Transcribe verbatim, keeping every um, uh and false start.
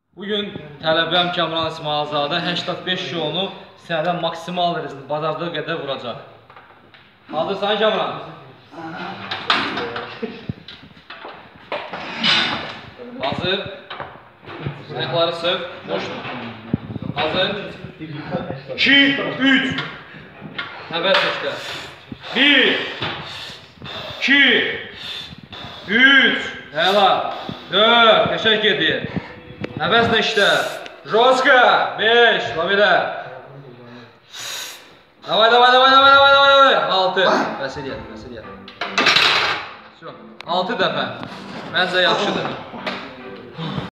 Bugün tələbəm Kamran İsmailzadə səksən beş kilonu sənədən maksimal dərəcədə bacardığı qədər vuracaq. Hazırsan Kamran? Hazır. Ayaqları sıx. Boş. Hazır. iki, üç. Nəfəs işlə. bir, iki, üç. Həla. dörd. Qəşəng gedir. Nəfəslə işlə. Joska. beş. Labilə. Davay, davay, davay, davay, davay, davay. altı. Bəs eləyək, bəs eləyək. altı dəfə. Məncə yaxşıdır.